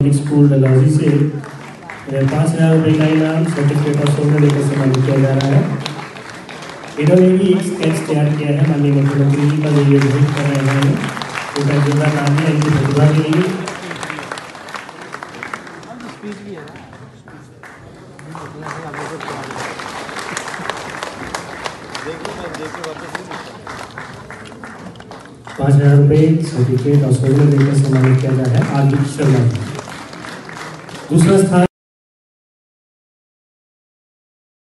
School Dalhousie से 5,000 रुपये का इनाम सर्टिफिकेट और सोलर लेकर सम्मानित किया जा रहा है। इन्होंने भी एक स्केच तैयार किया है, माननीय मुख्यमंत्री जी का ये भेंट कर रहे हैं। उनका जोरदार नाम है इनकी प्रतिभा के लिए। ₹5,000 सर्टिफिकेट और सोलर लेकर सम्मानित किया जा रहा है। आदित्य शर्मा। दूसरा स्थान